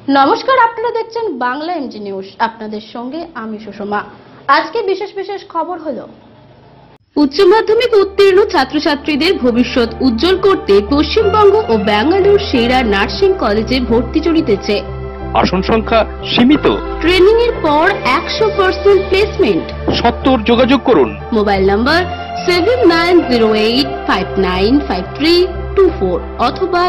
নমস্কার, আপনারা দেখছেন বাংলা এমজি নিউজ। আপনাদের সঙ্গে আমি সুষমা। আজকে বিশেষ বিশেষ খবর হলো, উচ্চ মাধ্যমিক উত্তীর্ণ ছাত্রছাত্রীদের ভবিষ্যৎ উজ্জ্বল করতে পশ্চিমবঙ্গ ও বেঙ্গালুরু সেরা নার্সিং কলেজে ভর্তি চলিতেছে। আসন সংখ্যা সীমিত। ট্রেনিং এর পর 100% প্লেসমেন্ট। সত্তর যোগাযোগ করুন। মোবাইল নাম্বার 7908595324 অথবা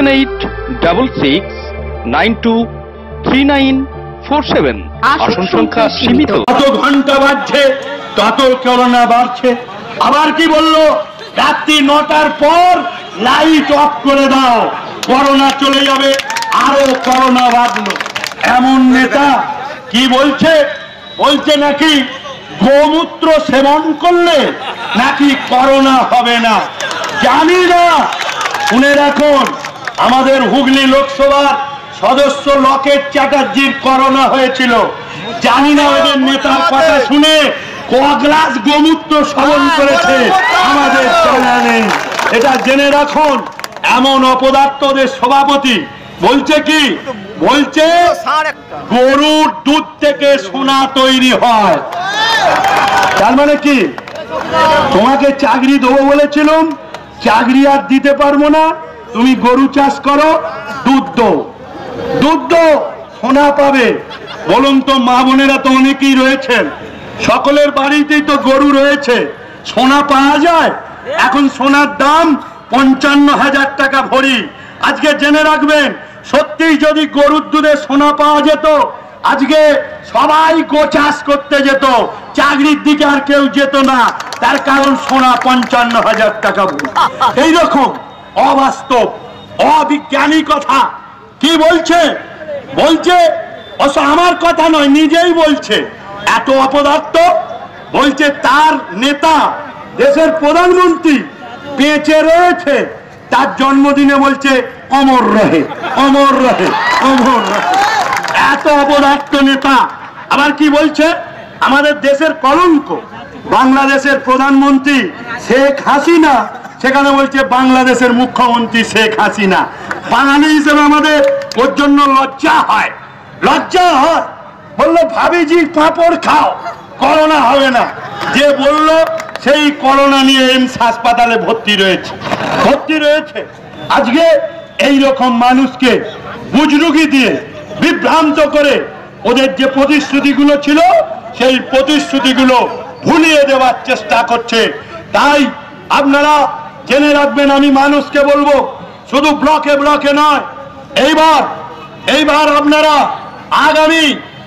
7866923947। আসন সংখ্যা সীমিত। যত ঘন্টা বাড়ছে তত করোনা বাড়ছে। আবার কি বললো, রাত্রি 9টার পর লাইট অফ করে দাও, করোনা চলে যাবে। আরো করোনা বাড়লো। এমন নেতা কি বলছে নাকি গোমূত্র সেবন করলে নাকি করোনা হবে না। জানি না। শুনে রাখুন, আমাদের হুগলি লোকসভার সদস্য লকেট চ্যাটার্জির করোনা হয়েছিল। জানি না ওদের নেতার কথা শুনে ক গ্লাস গোমূত্র সেবন করেছে আমাদের জানা নেই। এটা জেনে রাখুন। এমন অপদার্থদের সভাপতি বলছে কি, বলছে গরুর দুধ থেকে সোনা তৈরি হয়। তার মানে কি, তোমাকে চাকরি দেবো বলেছিলাম, চাকরি আর দিতে পারবো না, তুমি গরু চাষ করো, দুধ দো, সোনা পাবে। বলুন তো, মা বোনেরা তো অনেকেই রয়েছেন, সকলের বাড়িতেই তো গরু রয়েছে, সোনা পাওয়া যায়। এখন সোনার দাম 55,000 টাকা ভরি। আজকে জেনে রাখবেন, সত্যি যদি গরুর দুধে সোনা পাওয়া যেত, আজকে সবাই গোচাষ করতে যেত, চাকরির দিকে আর কেউ যেত না। তার কারণ সোনা 55,000 টাকা ভরি। এইরকম অবাস্তব অবিজ্ঞানী কথা কি বলছে আমার কথা নয়, নিজেই বলছে। এত অপদার্থ। বলছে তার নেতা, দেশের প্রধানমন্ত্রী বেঁচে রয়েছে, তার জন্মদিনে বলছে অমর রহে, অমর রহে, অমর রহে। এত অপদার্থ নেতা। আবার কি বলছে, আমাদের দেশের কলঙ্ক বাংলাদেশের প্রধানমন্ত্রী শেখ হাসিনা, সেখানে বলছে বাংলাদেশের মুখ্যমন্ত্রী শেখ হাসিনা। বাঙালি হিসেবে আমাদের ওর জন্য লজ্জা হয়। বললো ভাবিজি পাঁপড় খাও, করোনা হবে না। যে বললো সেই করোনা নিয়ে এমস হাসপাতালে ভর্তি রয়েছে। আজকে এই রকম মানুষকে বুজরুগি দিয়ে বিভ্রান্ত করে ওদের যে প্রতিশ্রুতিগুলো ছিল, সেই প্রতিশ্রুতিগুলো ভুলিয়ে দেওয়ার চেষ্টা করছে। তাই আপনারা জেনে রাখবেন, আমি মানুষকে বলবো, শুধু ব্লকে নয়, এইবার আপনারা আগামী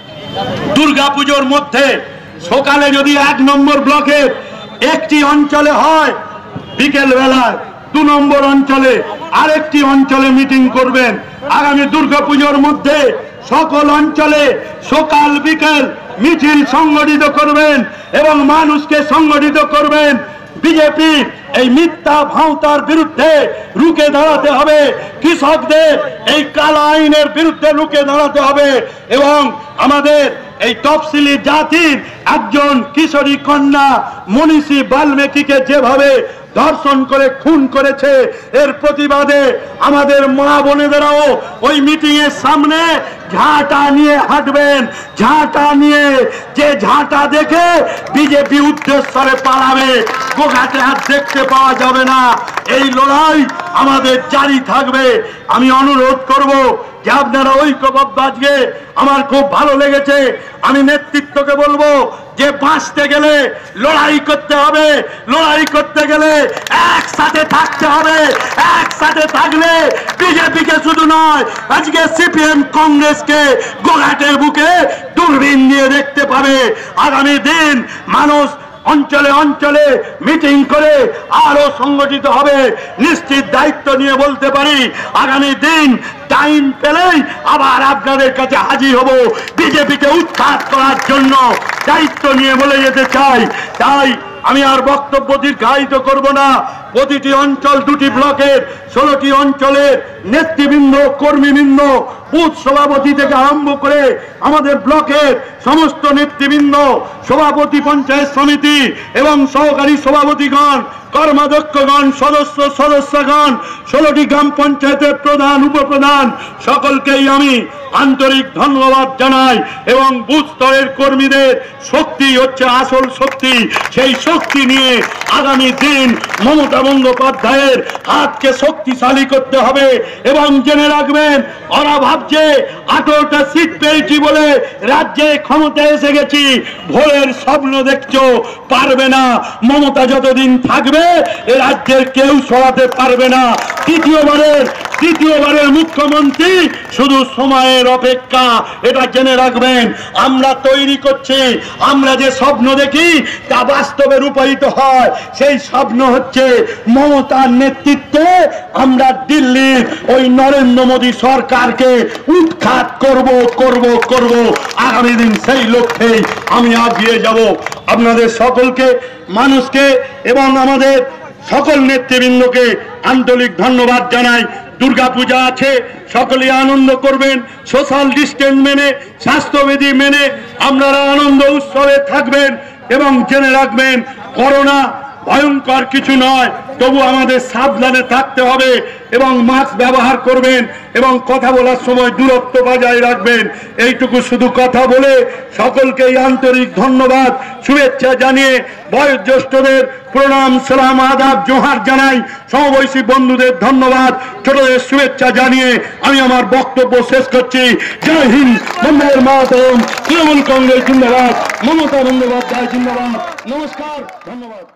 দুর্গাপুজোর মধ্যে সকালে যদি 1 নম্বর ব্লকের একটি অঞ্চলে হয়, বিকেল বেলায় 2 নম্বর অঞ্চলে আরেকটি অঞ্চলে মিটিং করবেন। আগামী দুর্গাপুজোর মধ্যে সকল অঞ্চলে সকাল বিকেল মিছিল সংগঠিত করবেন এবং মানুষকে সংগঠিত করবেন। বিজেপি এই মিথ্যা ভাঁওতার বিরুদ্ধে রুখে দাঁড়াতে হবে। কৃষকদের এই কালো আইনের বিরুদ্ধে রুখে দাঁড়াতে হবে এবং আমাদের এই তফসিলি জাতির একজন কিশোরী কন্যা মনীষী বাল্মীকিকে যেভাবে ধর্ষণ করে খুন করেছে, এর প্রতিবাদে আমাদের মা বোনেদেরও ওই মিটিং এর সামনে ঝাঁটা নিয়ে হাঁটবেন। ঝাঁটা নিয়ে, যে ঝাঁটা দেখে বিজেপি উদ্দেশ্যে পালাবে, গোঘাটে আর দেখতে পাওয়া যাবে না। এই লড়াই আমাদের জারি থাকবে। আমি অনুরোধ করব যে আপনারা ঐক্যবদ্ধ। আজকে আমার খুব ভালো লেগেছে। আমি নেতৃত্বকে বলবো যে বাঁচতে গেলে লড়াই করতে হবে, লড়াই করতে গেলে একসাথে থাকতে হবে। একসাথে থাকলে বিজেপিকে শুধু নয়, আজকে সিপিএম কংগ্রেসকে গোঘাটের বুকে দূরবীন দিয়ে দেখতে পাবে। আগামী দিন মানুষ অঞ্চলে অঞ্চলে মিটিং করে আরো সংগঠিত হবে। নিশ্চিত দায়িত্ব নিয়ে বলতে পারি, আগামী দিন টাইম পেলেই আবার আপনাদের কাছে হাজির হব বিজেপিকে উৎখাত করার জন্য। দায়িত্ব নিয়ে বলে যেতে চাই। তাই আমি আর বক্তব্য দীর্ঘায়িত করব না। প্রতিটি অঞ্চল, 2টি ব্লকের 16টি অঞ্চলের নেতৃবৃন্দ, কর্মীবৃন্দ, বুথ সভাপতি থেকে আরম্ভ করে আমাদের ব্লকের সমস্ত নেতৃবৃন্দ, সভাপতি, পঞ্চায়েত সমিতি এবং সহকারী সভাপতিগণ, কর্মাধ্যক্ষগণ, সদস্যগণ, 16টি গ্রাম পঞ্চায়েতের প্রধান, উপপ্রধান, সকলকেই আমি আন্তরিক ধন্যবাদ জানাই। এবং বুথ স্তরের কর্মীদের শক্তি হচ্ছে আসল শক্তি। সেই শক্তি নিয়ে আগামী দিন মমতা বন্দ্যোপাধ্যায়ের হাতকে শক্তিশালী করতে হবে। এবং জেনে রাখবেন, ওরা ভাবছে 18টা সিট পেয়েছি বলে রাজ্যে ক্ষমতায় এসে গেছি, ভোরের স্বপ্ন দেখছো, পারবে না। মমতা যতদিন থাকবে এ রাজ্যের কেউ সরাতে পারবে না। দ্বিতীয়বারের মুখ্যমন্ত্রী শুধু সময়ের অপেক্ষা, এটা জেনে রাখবেন। আমরা তৈরি করছি, আমরা যে স্বপ্ন দেখি তা বাস্তবে রূপায়িত হয়। সেই স্বপ্ন হচ্ছে মমতার নেতৃত্বে আমরা দিল্লির ওই নরেন্দ্র মোদী সরকারকে উৎখাত করব। আগামী দিন সেই লক্ষ্যেই আমি এগিয়ে যাব। আপনাদের সকলকে, মানুষকে এবং আমাদের সকল নেতৃবৃন্দকে আন্তরিক ধন্যবাদ জানাই। দুর্গাপূজা আছে, সকলে আনন্দ করবেন, সোশ্যাল ডিস্টেন্স মেনে, স্বাস্থ্যবিধি মেনে আপনারা আনন্দ উৎসবে থাকবেন। এবং জেনে রাখবেন, করোনা ভয়ঙ্কর কিছু নয়, তবু আমাদের সাবধানে থাকতে হবে এবং মাস্ক ব্যবহার করবেন এবং কথা বলার সময় দূরত্ব বজায় রাখবেন। এইটুকু শুধু কথা বলে সকলকে আন্তরিক ধন্যবাদ, শুভেচ্ছা জানিয়ে বয়োজ্যেষ্ঠদের প্রণাম, সালাম, আদাব, জোহার জানাই। সমবয়সী বন্ধুদের ধন্যবাদ, ছোটদের শুভেচ্ছা জানিয়ে আমি আমার বক্তব্য শেষ করছি। জয় হিন্দ, বন্দে মাতরম, তৃণমূল কংগ্রেস জিন্দাবাদ, মমতা বন্দ্যোপাধ্যায় জিন্দাবাদ। নমস্কার, ধন্যবাদ।